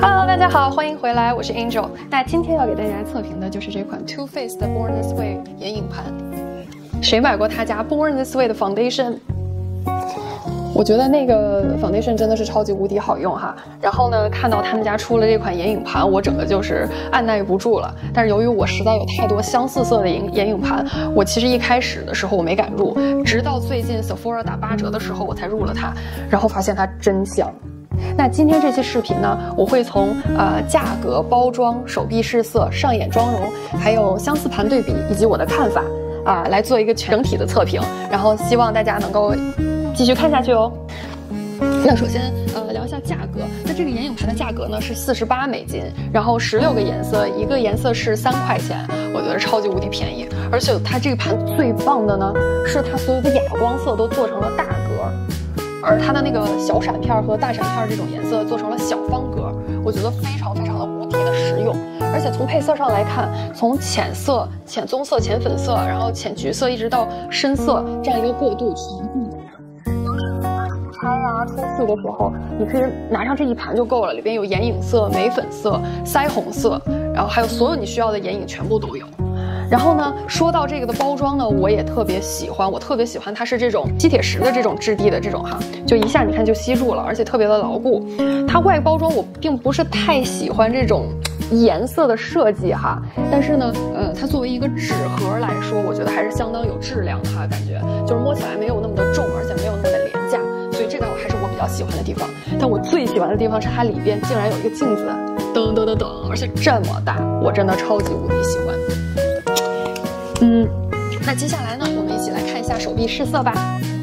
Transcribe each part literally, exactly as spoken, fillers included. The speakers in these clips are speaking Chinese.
Hello， 大家好，欢迎回来，我是 Angel。那今天要给大家测评的就是这款 Too Faced 的 Born This Way 眼影盘。谁买过他家 Born This Way 的 Foundation？ 我觉得那个 Foundation 真的是超级无敌好用哈。然后呢，看到他们家出了这款眼影盘，我整个就是按耐不住了。但是由于我实在有太多相似色的眼眼影盘，我其实一开始的时候我没敢入，直到最近 Sephora 打八折的时候我才入了它，然后发现它真香。那今天这期视频呢，我会从呃价格、包装、手臂试色、上眼妆容，还有相似盘对比以及我的看法啊、呃，来做一个整体的测评。然后希望大家能够继续看下去哦。那首先呃聊一下价格，那这个眼影盘的价格呢是四十八美金，然后十六个颜色，一个颜色是三块钱，我觉得超级无敌便宜。而且它这个盘最棒的呢，是它所有的哑光色都做成了大格。而它的那个小闪片和大闪片这种颜色做成了小方格，我觉得非常非常的无敌的实用。而且从配色上来看，从浅色、浅棕色、浅粉色，然后浅橘色一直到深色这样一个过渡全部都有。出差啊、出去的时候，你可以拿上这一盘就够了，里边有眼影色、眉粉色、腮红色，然后还有所有你需要的眼影全部都有。然后呢，说到这个的包装呢，我也特别喜欢，我特别喜欢它是这种吸铁石的这种质地的这种哈，就一下你看就吸住了，而且特别的牢固。它外包装我并不是太喜欢这种颜色的设计哈，但是呢，呃，它作为一个纸盒来说，我觉得还是相当有质量的哈，感觉就是摸起来没有那么的重，而且没有那么的廉价，所以这个还是我比较喜欢的地方。但我最喜欢的地方是它里边竟然有一个镜子，噔噔噔噔，而且这么大，我真的超级无敌喜欢。嗯，那接下来呢，我们一起来看一下手臂试色吧。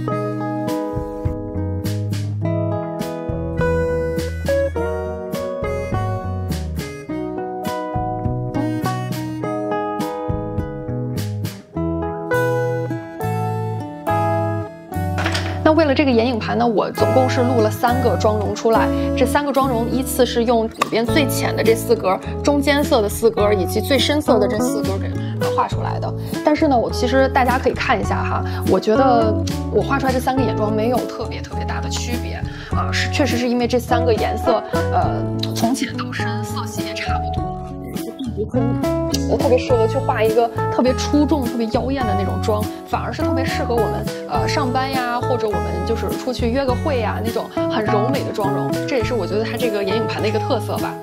那为了这个眼影盘呢，我总共是录了三个妆容出来。这三个妆容依次是用里边最浅的这四格、中间色的四格以及最深色的这四格给画出来的。但是呢，我其实大家可以看一下哈，我觉得我画出来这三个眼妆没有特别特别大的区别啊、呃，是确实是因为这三个颜色，呃，从浅到深色系也差不多，并不是特别适合去画一个特别出众、特别妖艳的那种妆，反而是特别适合我们呃上班呀，或者我们就是出去约个会呀那种很柔美的妆容。这也是我觉得它这个眼影盘的一个特色吧。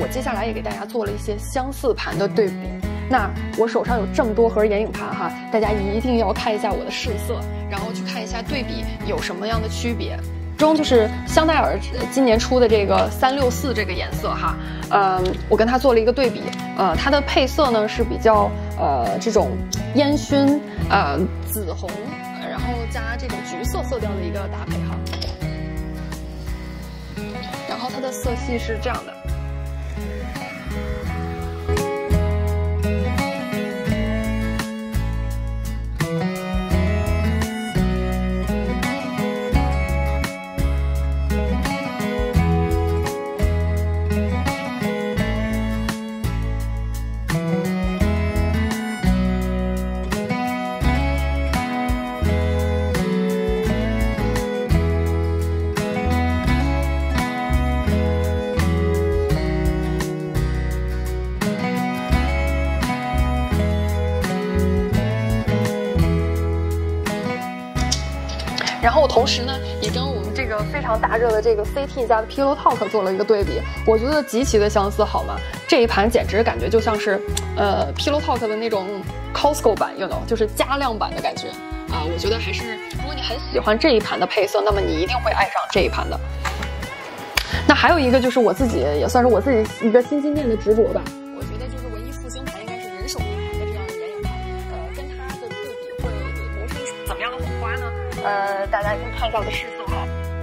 接下来也给大家做了一些相似盘的对比。那我手上有这么多盒眼影盘哈，大家一定要看一下我的试色，然后去看一下对比有什么样的区别。中就是香奈儿今年出的这个三六四这个颜色哈，呃，我跟它做了一个对比，呃，它的配色呢是比较呃这种烟熏呃紫红，然后加这种橘色色调的一个搭配哈。然后它的色系是这样的。然后同时呢，也跟我们这个非常大热的这个 C T 家的 Pillow Talk 做了一个对比，我觉得极其的相似，好吗？这一盘简直感觉就像是，呃 Pillow Talk 的那种 Costco 版 ，you know， 就是加量版的感觉啊、呃。我觉得还是，如果你很喜欢这一盘的配色，那么你一定会爱上这一盘的。那还有一个就是我自己也算是我自己一个心心念的执着吧。我觉得就是文艺复兴盘应该是人手一盘的这样的眼影盘，呃，跟它的对比会磨出怎么样的火花呢？呃，大家可以看一下我的试色哈。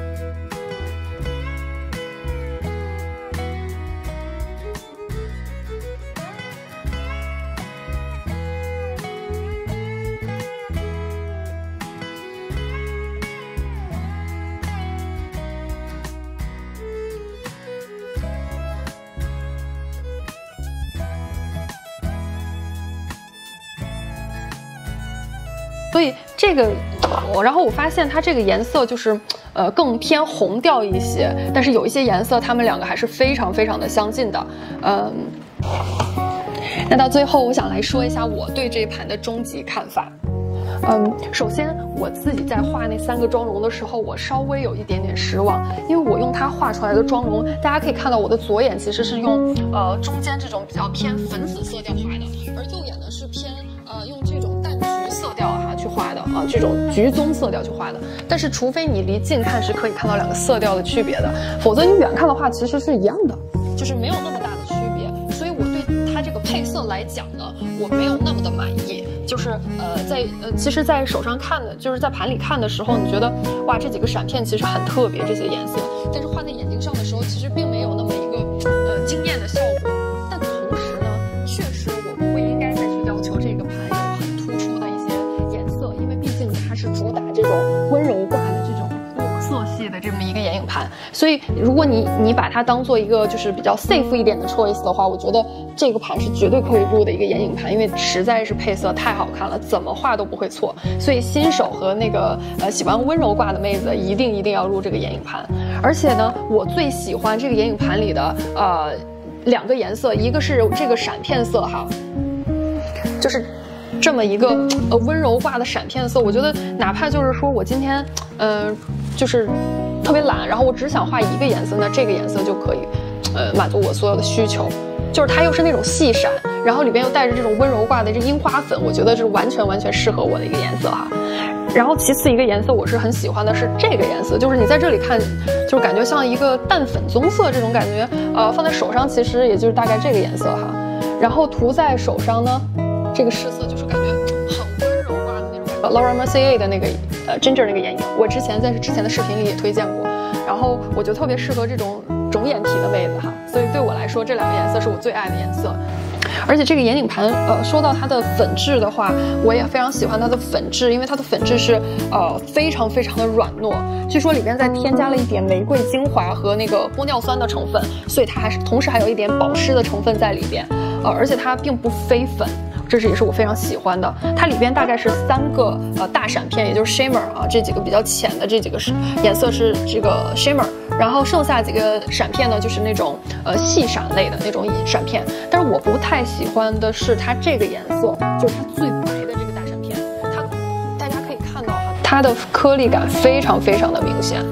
所以这个，我然后我发现它这个颜色就是，呃，更偏红调一些，但是有一些颜色它们两个还是非常非常的相近的，嗯。那到最后，我想来说一下我对这一盘的终极看法。嗯，首先我自己在画那三个妆容的时候，我稍微有一点点失望，因为我用它画出来的妆容，大家可以看到我的左眼其实是用呃中间这种比较偏粉紫色调画的，而右眼呢是偏呃用这种淡橘色调哈去画的啊，这种橘棕色调去画的。但是除非你离近看是可以看到两个色调的区别的，否则你远看的话其实是一样的，就是没有那么大的区别。所以我对它这个配色来讲呢，我没有那么的满意。就是呃，在呃，其实，在手上看的，就是在盘里看的时候，你觉得哇，这几个闪片其实很特别，这些颜色，但是画在眼睛上的时候，其实并没有那么一个呃惊艳的效果。但同时呢，确实我不应该再去要求这个盘有很突出的一些颜色，因为毕竟它是主打这种温柔挂的这种裸色系的这么一个眼影盘，所以如果你你把它当做一个就是比较 safe 一点的 choice 的话，我觉得这个盘是绝对可以入的一个眼影盘，因为实在是配色太好看了，怎么画都不会错。所以新手和那个呃喜欢温柔挂的妹子一定一定要入这个眼影盘。而且呢，我最喜欢这个眼影盘里的呃两个颜色，一个是这个闪片色哈，就是这么一个呃温柔挂的闪片色，我觉得哪怕就是说我今天嗯、呃、就是特别懒，然后我只想画一个颜色，那这个颜色就可以呃满足我所有的需求。就是它又是那种细闪，然后里边又带着这种温柔挂的这樱花粉，我觉得是完全完全适合我的一个颜色哈。然后其次一个颜色我是很喜欢的是这个颜色，就是你在这里看，就是感觉像一个淡粉棕色这种感觉，呃，放在手上其实也就是大概这个颜色哈。然后涂在手上呢，这个试色就是感觉很温柔挂的那种感觉。Laura Mercier 的那个呃 Ginger 那个眼影，我之前在之前的视频里也推荐过，然后我就特别适合这种肿眼皮的妹子哈，所以对我来说这两个颜色是我最爱的颜色。而且这个眼影盘，呃，说到它的粉质的话，我也非常喜欢它的粉质，因为它的粉质是呃非常非常的软糯，据说里边再添加了一点玫瑰精华和那个玻尿酸的成分，所以它还是同时还有一点保湿的成分在里边，呃，而且它并不飞粉。这是也是我非常喜欢的，它里边大概是三个呃大闪片，也就是 shimmer 啊，这几个比较浅的这几个是颜色是这个 shimmer， 然后剩下几个闪片呢就是那种呃细闪类的那种闪片。但是我不太喜欢的是它这个颜色，就是它最白的这个大闪片，它大家可以看到哈，它的颗粒感非常非常的明显。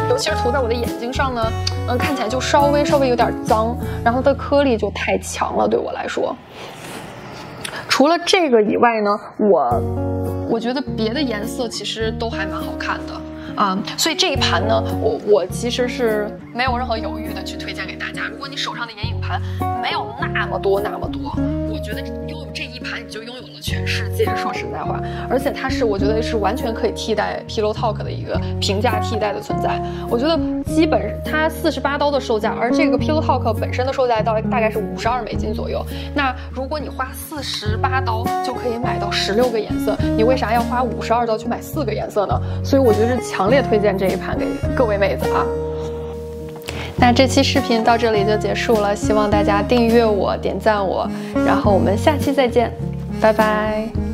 尤其是涂在我的眼睛上呢，嗯，看起来就稍微稍微有点脏，然后它的颗粒就太强了，对我来说。除了这个以外呢，我我觉得别的颜色其实都还蛮好看的。啊、嗯，所以这一盘呢，我我其实是没有任何犹豫的去推荐给大家。如果你手上的眼影盘没有那么多那么多，我觉得拥有这一盘你就拥有了全世界。说实在话，而且它是我觉得是完全可以替代 Pillow Talk 的一个平价替代的存在。我觉得基本它四十八刀的售价，而这个 Pillow Talk 本身的售价到大概是五十二美金左右。那如果你花四十八刀就可以买到十六个颜色，你为啥要花五十二刀去买四个颜色呢？所以我觉得是强。强烈推荐这一盘给各位妹子啊！那这期视频到这里就结束了，希望大家订阅我、点赞我，然后我们下期再见，拜拜。